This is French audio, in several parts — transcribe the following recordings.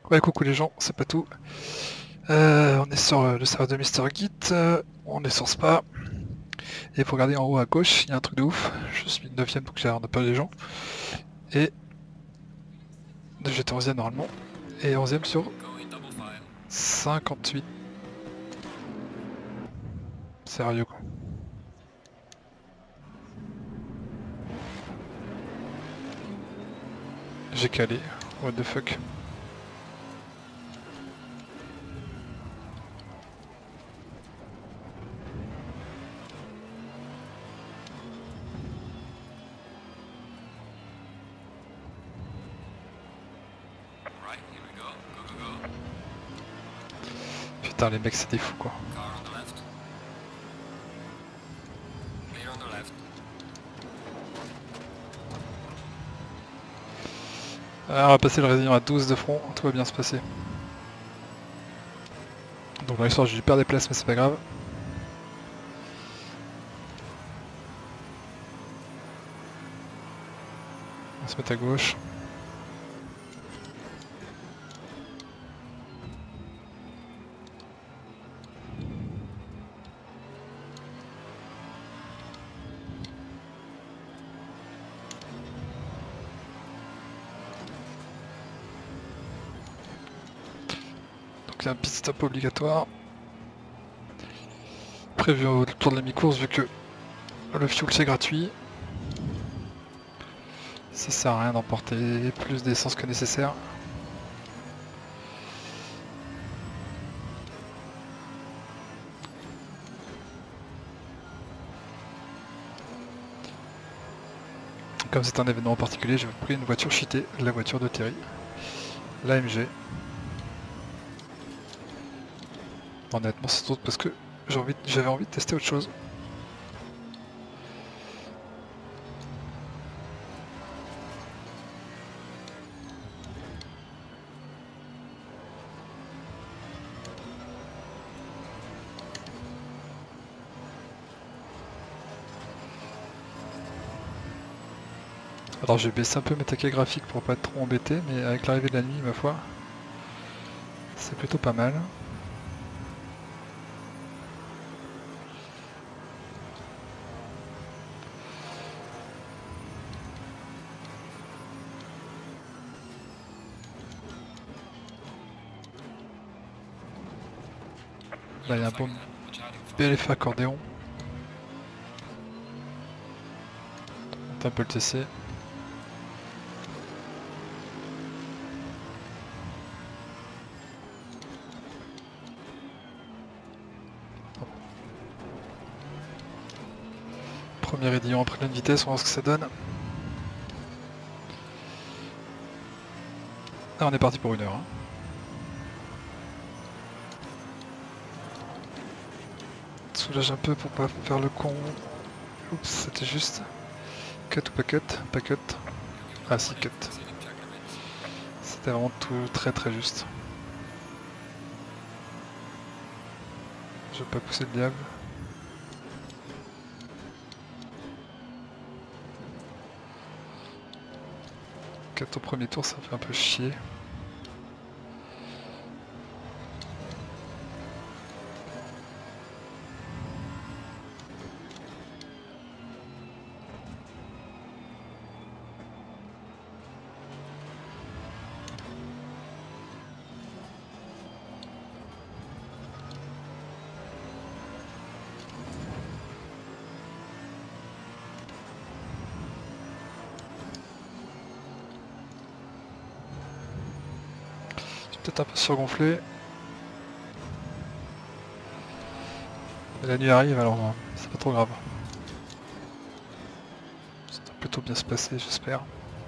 Ouais, coucou les gens, c'est pas tout. On est sur le serveur de Mister Git, on est sur Spa, et pour regarder en haut à gauche, il y a un truc de ouf. Je suis 9ème donc on a pas les gens. Et j'étais 11ème normalement, et 11ème sur 58. Sérieux quoi. J'ai calé, what the fuck. Putain les mecs c'est des fous quoi. On va passer le résilient à 12 de front, tout va bien se passer. Donc dans l'histoire j'ai dû perdre des places mais c'est pas grave. On va se mettre à gauche. Donc il y a un pit stop obligatoire. Prévu autour de la mi-course vu que le fuel c'est gratuit. Ça sert à rien d'emporter plus d'essence que nécessaire. Comme c'est un événement en particulier, j'ai pris une voiture cheatée, la voiture de Terry, l'AMG. Honnêtement c'est tout parce que j'avais envie de tester autre chose. Alors j'ai baissé un peu mes taquets graphiques pour pas être trop embêté, mais avec l'arrivée de la nuit, ma foi, c'est plutôt pas mal. Là il y a un bon bel effet accordéon. On tape un peu le TC. Premier aidillon en pleine vitesse, on va voir ce que ça donne. Ah, on est parti pour 1 heure. Hein. Soulage un peu pour pas faire le con. Oups, c'était juste. Cut ou pas cut? Pas cut. Ah si, cut. C'était vraiment tout très juste. Je vais pas pousser le diable. 4 au premier tour, ça fait un peu chier. Peut-être un peu surgonflé. La nuit arrive alors c'est pas trop grave. Ça va plutôt bien se passer j'espère.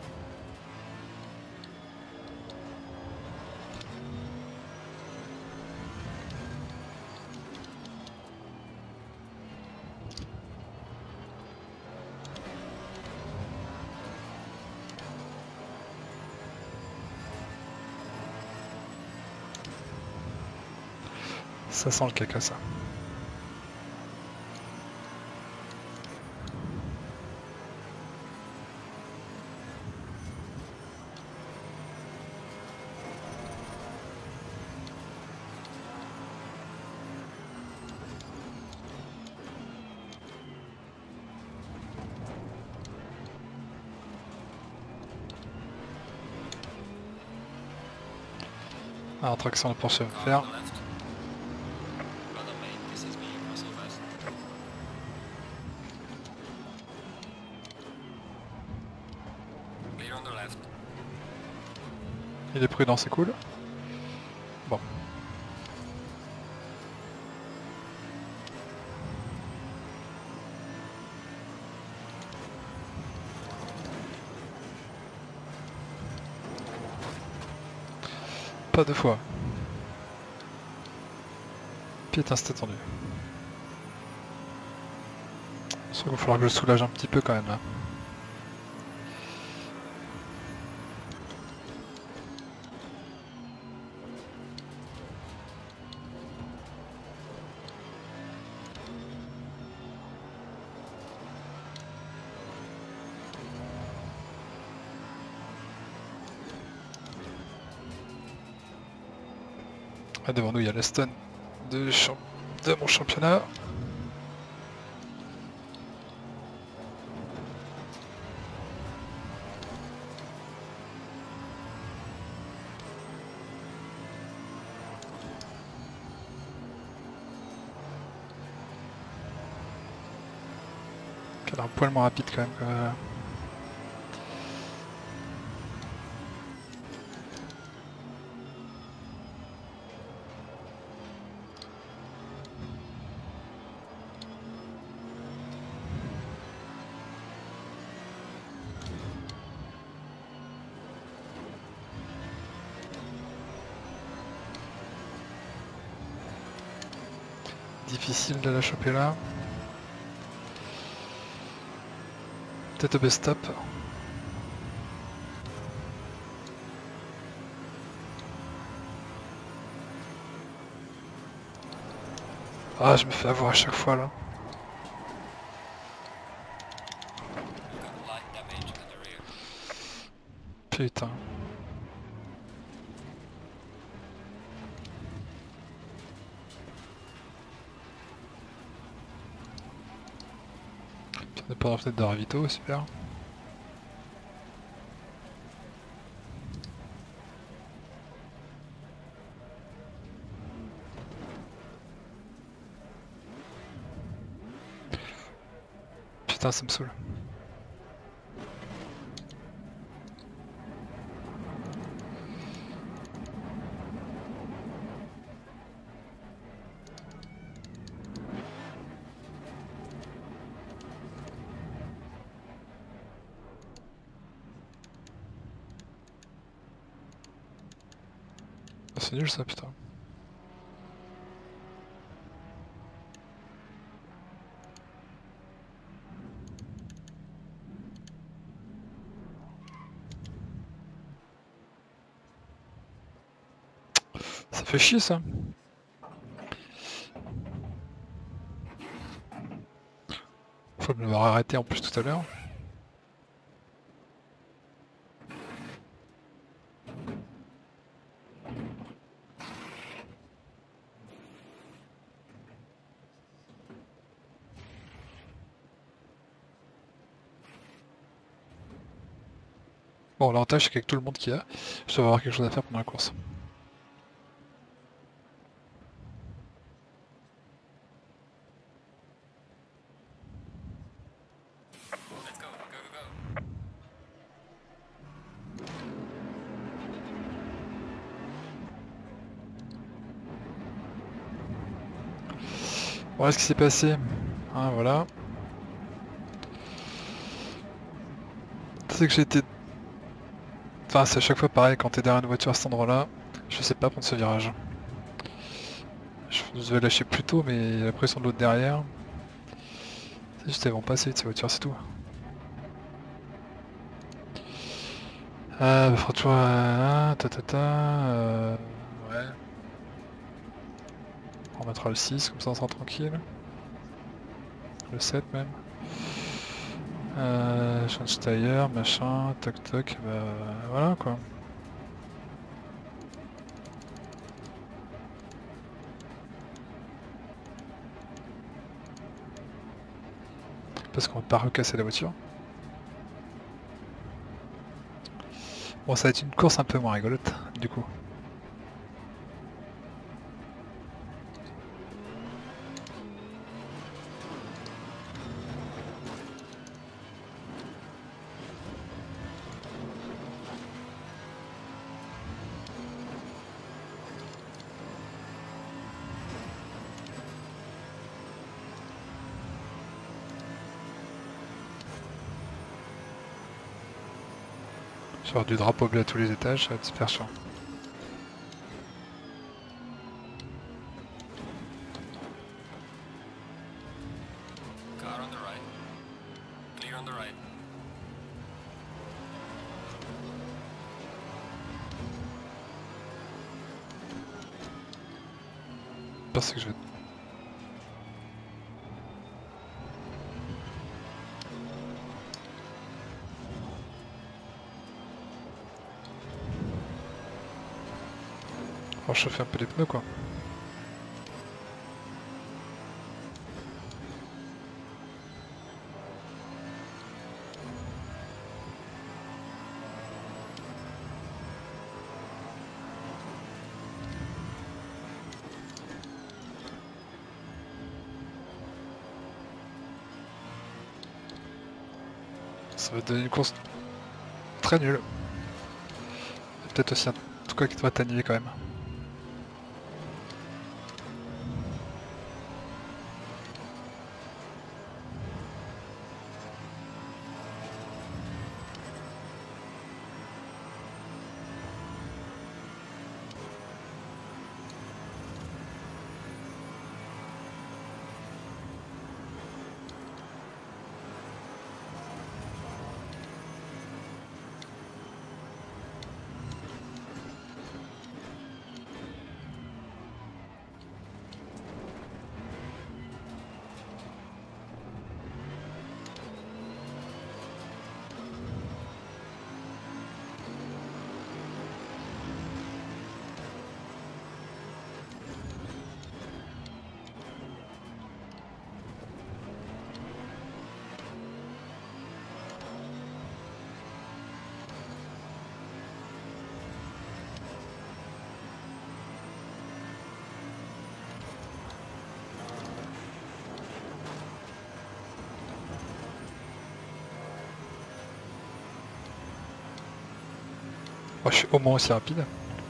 Ça sent le caca ça. Ah, traction de Porsche va me faire. Il est prudent, c'est cool. Bon. Pas deux fois. Putain, c'était tendu. Je crois qu'il va falloir que je le soulage un petit peu quand même là. Ah, devant nous il y a l'Aston de mon championnat. Qui a l'air un poil moins rapide quand même. Difficile de la choper là. Peut-être au best stop. Ah, je me fais avoir à chaque fois là. Putain. On n'est pas dans la fenêtre de ravito, super. Putain, ça me saoule. Ah, c'est nul ça, putain. Ça fait chier ça. Faut me l'avoir arrêté en plus tout à l'heure. Bon, l'avantage c'est qu'avec tout le monde qu'il y a, je dois avoir quelque chose à faire pendant la course. Voilà ce qui s'est passé. Hein, voilà. C'est que j'ai été... Enfin, c'est à chaque fois pareil, quand t'es derrière une voiture à cet endroit-là, je sais pas prendre ce virage. Je devais lâcher plus tôt, mais la pression de l'autre derrière... C'est juste, elles vont passer de ces voitures, c'est tout. Ah, bah, franchement, ouais. On mettra le 6, comme ça on sera tranquille. Le 7 même. Change tailleur, machin, toc toc, bah voilà quoi. Parce qu'on va pas recasser la voiture. Bon, ça va être une course un peu moins rigolote, du coup. Genre du drapeau bleu à tous les étages, ça va être super chiant. Car on the right. Clear on the right. Parce que je vais... Faut chauffer un peu les pneus quoi. Ça va donner une course très nulle. Peut-être aussi un truc qui va t'annuler quand même. Moi, je suis au moins aussi rapide.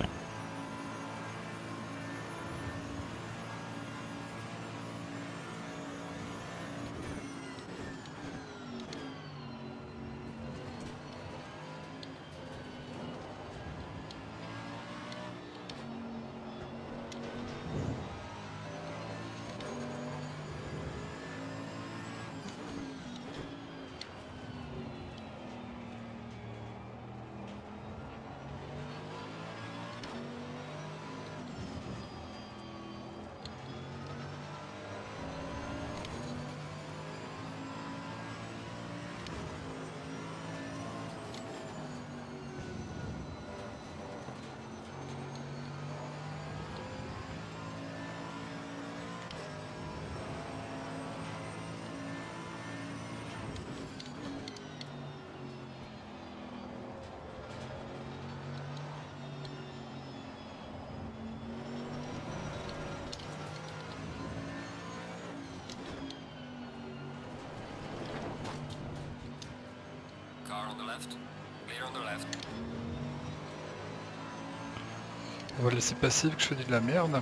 Car on the left. Clear on the left. On va le laisser passer vu que je fais de la merde.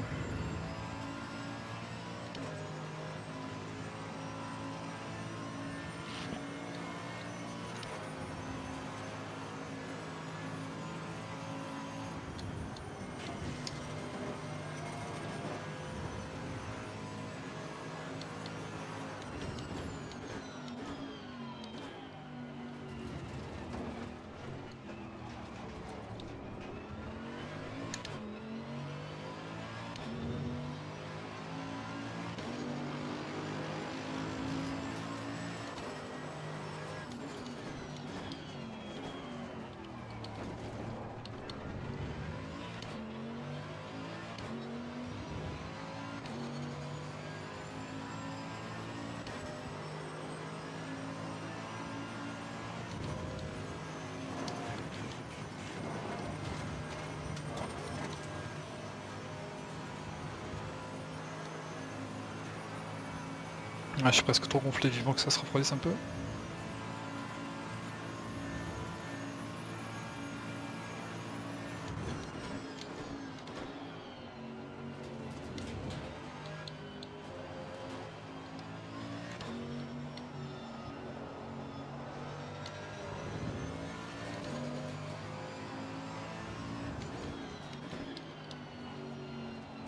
Ah, je suis presque trop gonflé, vivant que ça se refroidisse un peu.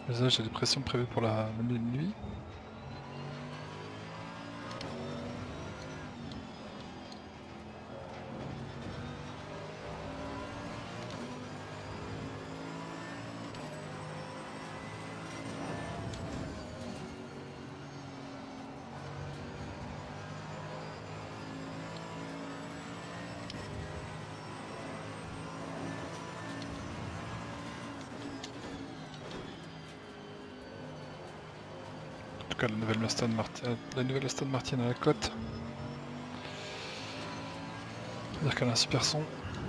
Là j'ai des pressions prévues pour la nuit. En tout cas, la nouvelle Aston Martin à la côte. C'est-à-dire qu'elle a un super son.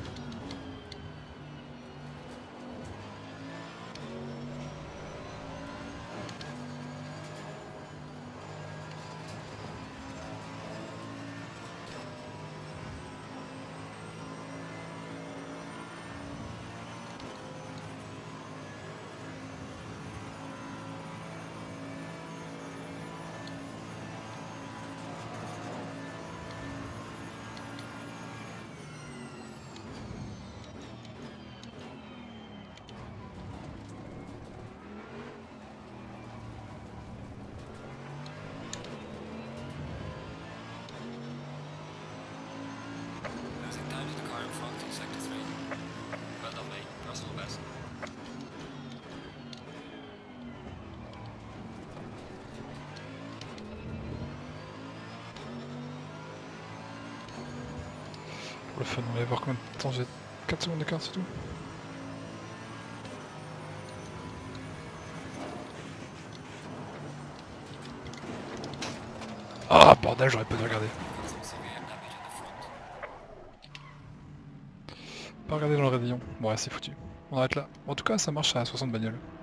Losing time to the car in front in sector 3. Well done, mate. Personal best. Pour le fun, on va voir combien de temps j'ai. 4 secondes d'écart, c'est tout. Ah bordel, j'aurais pas dû regarder. Got some severe damage in the front. Pas regarder dans le rayon. Bon ouais, c'est foutu. On arrête là. En tout cas, ça marche à 60 bagnoles.